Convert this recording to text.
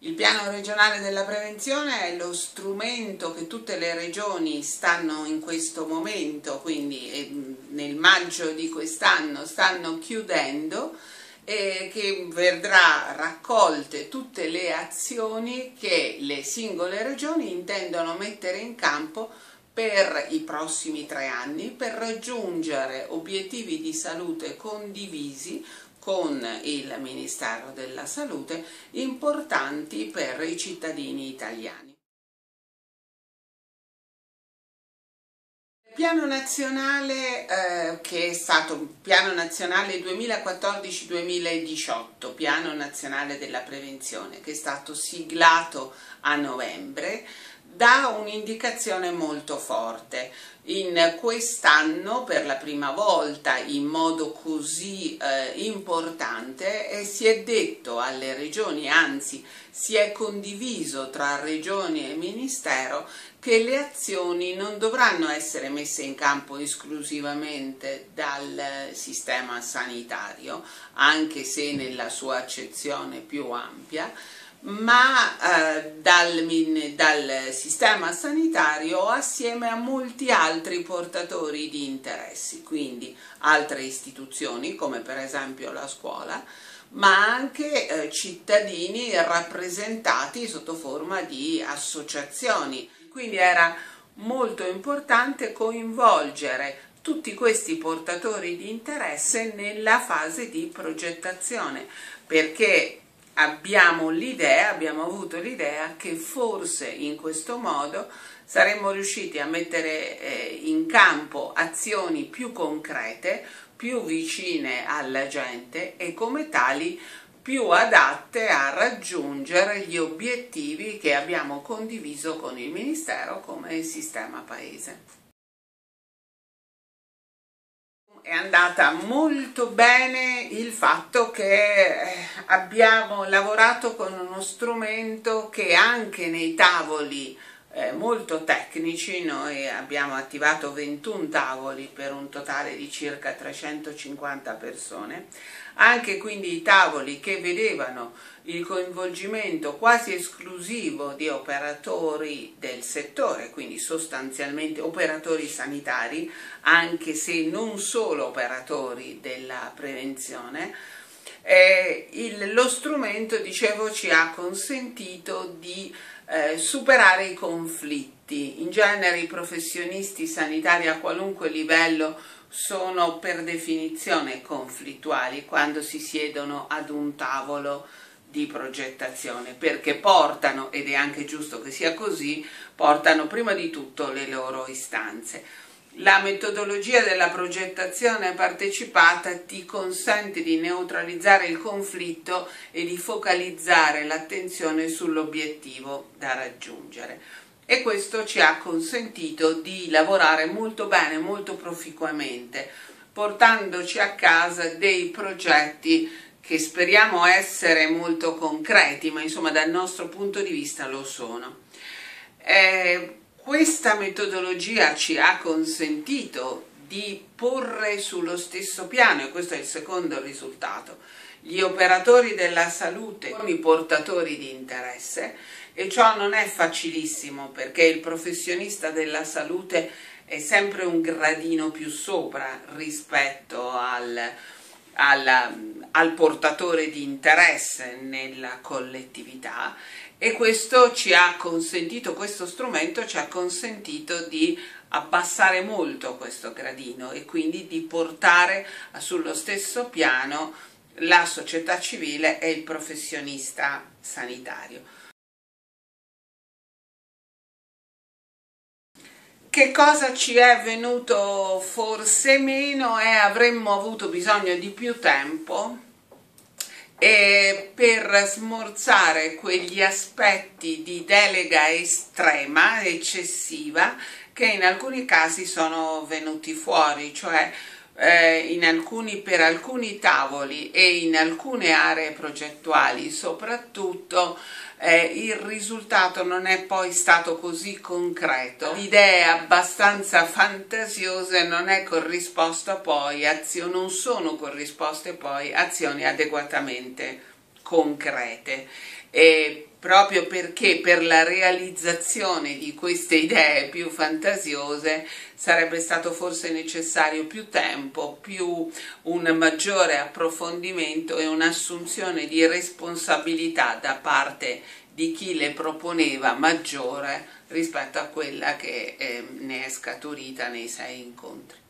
Il piano regionale della prevenzione è lo strumento che tutte le regioni stanno in questo momento, quindi nel maggio di quest'anno stanno chiudendo, e che vedrà raccolte tutte le azioni che le singole regioni intendono mettere in campo per i prossimi 3 anni per raggiungere obiettivi di salute condivisi con il Ministero della Salute importanti per i cittadini italiani. Il piano nazionale che è stato piano nazionale 2014-2018, piano nazionale della prevenzione, che è stato siglato a novembre, dà un'indicazione molto forte. In quest'anno, per la prima volta in modo così importante, si è detto alle regioni, anzi si è condiviso tra regioni e Ministero, che le azioni non dovranno essere messe in campo esclusivamente dal sistema sanitario, anche se nella sua accezione più ampia, ma dal sistema sanitario assieme a molti altri portatori di interessi, quindi altre istituzioni come per esempio la scuola, ma anche cittadini rappresentati sotto forma di associazioni. Quindi era molto importante coinvolgere tutti questi portatori di interesse nella fase di progettazione, perché abbiamo avuto l'idea che forse in questo modo saremmo riusciti a mettere in campo azioni più concrete, più vicine alla gente e come tali più adatte a raggiungere gli obiettivi che abbiamo condiviso con il Ministero come sistema paese. È andata molto bene il fatto che abbiamo lavorato con uno strumento che anche nei tavoli molto tecnici, noi abbiamo attivato 21 tavoli per un totale di circa 350 persone, anche quindi i tavoli che vedevano il coinvolgimento quasi esclusivo di operatori del settore, quindi sostanzialmente operatori sanitari, anche se non solo operatori della prevenzione. Lo strumento, dicevo, ci ha consentito di superare i conflitti. In genere i professionisti sanitari a qualunque livello sono per definizione conflittuali quando si siedono ad un tavolo di progettazione, perché portano, ed è anche giusto che sia così, portano prima di tutto le loro istanze. La metodologia della progettazione partecipata ti consente di neutralizzare il conflitto e di focalizzare l'attenzione sull'obiettivo da raggiungere. E questo ci ha consentito di lavorare molto bene, molto proficuamente, portandoci a casa dei progetti che speriamo essere molto concreti, ma insomma dal nostro punto di vista lo sono. Questa metodologia ci ha consentito di porre sullo stesso piano, e questo è il secondo risultato, gli operatori della salute con i portatori di interesse, e ciò non è facilissimo perché il professionista della salute è sempre un gradino più sopra rispetto al portatore di interesse nella collettività, e questo strumento ci ha consentito di abbassare molto questo gradino e quindi di portare sullo stesso piano la società civile e il professionista sanitario. Che cosa ci è venuto forse meno è avremmo avuto bisogno di più tempo per smorzare quegli aspetti di delega estrema, eccessiva, che in alcuni casi sono venuti fuori, cioè per alcuni tavoli e in alcune aree progettuali soprattutto il risultato non è poi stato così concreto, idee abbastanza fantasiose non sono corrisposte poi azioni adeguatamente concrete, proprio perché per la realizzazione di queste idee più fantasiose sarebbe stato forse necessario più tempo, più un maggiore approfondimento e un'assunzione di responsabilità da parte di chi le proponeva maggiore rispetto a quella che ne è scaturita nei 6 incontri.